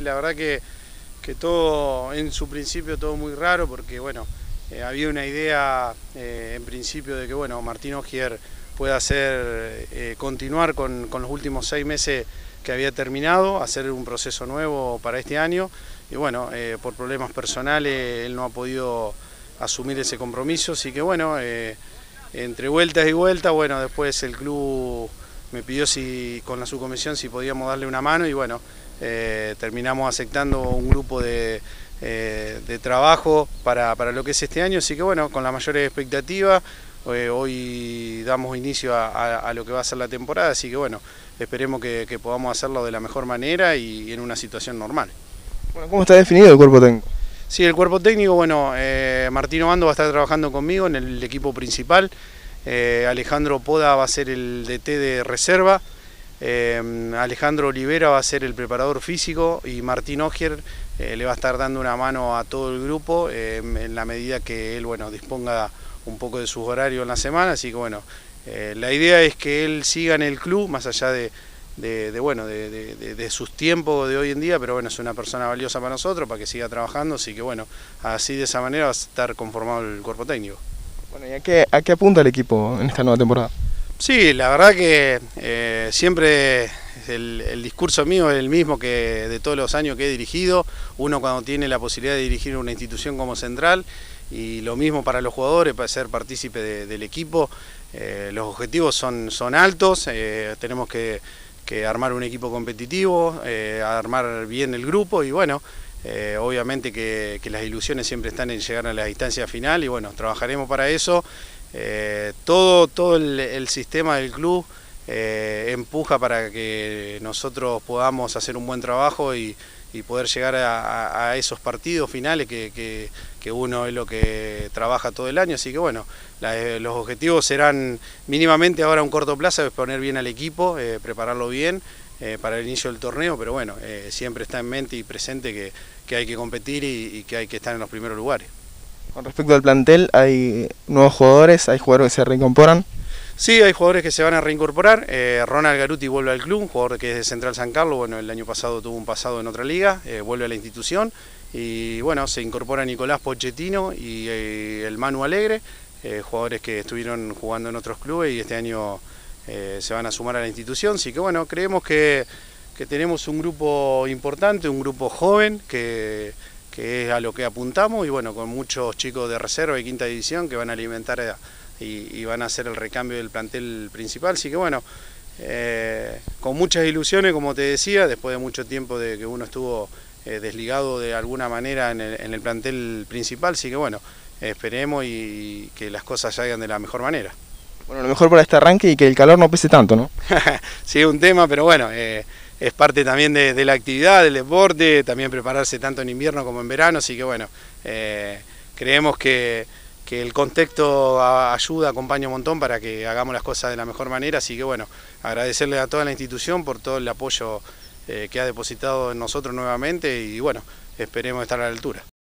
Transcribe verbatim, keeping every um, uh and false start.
la verdad que, que todo, en su principio todo muy raro, porque bueno, eh, había una idea eh, en principio de que bueno, Martín Ogier pueda hacer, eh, continuar con, con los últimos seis meses que había terminado, hacer un proceso nuevo para este año, y bueno, eh, por problemas personales él no ha podido asumir ese compromiso, así que bueno, eh, entre vueltas y vueltas, bueno, después el club me pidió si con la subcomisión si podíamos darle una mano y bueno, eh, terminamos aceptando un grupo de, eh, de trabajo para, para lo que es este año, así que bueno, con las mayores expectativas, eh, hoy damos inicio a, a, a lo que va a ser la temporada, así que bueno, esperemos que, que podamos hacerlo de la mejor manera y, y en una situación normal. Bueno, ¿cómo está definido el cuerpo técnico? Sí, el cuerpo técnico, bueno, eh, Martín Obando va a estar trabajando conmigo en el equipo principal, eh, Alejandro Poda va a ser el D T de reserva, eh, Alejandro Olivera va a ser el preparador físico y Martín Ogier eh, le va a estar dando una mano a todo el grupo eh, en la medida que él, bueno, disponga un poco de sus horarios en la semana, así que bueno, eh, la idea es que él siga en el club, más allá de De, de, bueno, de, de, de sus tiempos de hoy en día, pero bueno, es una persona valiosa para nosotros, para que siga trabajando, así que bueno, así de esa manera va a estar conformado el cuerpo técnico. Bueno, ¿y a qué, a qué apunta el equipo en esta nueva temporada? Sí, la verdad que eh, siempre el, el discurso mío es el mismo que de todos los años que he dirigido, uno cuando tiene la posibilidad de dirigir una institución como Central, y lo mismo para los jugadores, para ser partícipe de, del equipo, eh, los objetivos son, son altos, eh, tenemos que que armar un equipo competitivo, eh, armar bien el grupo y bueno, eh, obviamente que, que las ilusiones siempre están en llegar a la instancia final y bueno, trabajaremos para eso. Eh, todo todo el, el sistema del club eh, empuja para que nosotros podamos hacer un buen trabajo y, y poder llegar a, a, a esos partidos finales que, que, que uno es lo que trabaja todo el año, así que bueno, la, los objetivos serán mínimamente ahora a un corto plazo, es poner bien al equipo, eh, prepararlo bien eh, para el inicio del torneo, pero bueno, eh, siempre está en mente y presente que, que hay que competir y, y que hay que estar en los primeros lugares. Con respecto al plantel, ¿hay nuevos jugadores? ¿Hay jugadores que se reincorporan? Sí, hay jugadores que se van a reincorporar. Eh, Ronald Garuti vuelve al club, un jugador que es de Central San Carlos, bueno, el año pasado tuvo un pasado en otra liga, eh, vuelve a la institución y bueno, se incorpora Nicolás Pochettino y eh, el Manu Alegre, eh, jugadores que estuvieron jugando en otros clubes y este año eh, se van a sumar a la institución, así que bueno, creemos que, que tenemos un grupo importante, un grupo joven que, que es a lo que apuntamos y bueno, con muchos chicos de reserva y quinta división que van a alimentar a Y, y van a hacer el recambio del plantel principal, así que bueno, eh, con muchas ilusiones como te decía, después de mucho tiempo de que uno estuvo eh, desligado de alguna manera en el, en el plantel principal, así que bueno, eh, esperemos y, y que las cosas salgan de la mejor manera. Bueno, lo mejor para este arranque y que el calor no pese tanto, ¿no? Sí, es un tema, pero bueno, eh, es parte también de, de la actividad, del deporte, también prepararse tanto en invierno como en verano, así que bueno, eh, creemos que que el contexto ayuda, acompaña un montón para que hagamos las cosas de la mejor manera, así que bueno, agradecerle a toda la institución por todo el apoyo eh, que ha depositado en nosotros nuevamente y bueno, esperemos estar a la altura.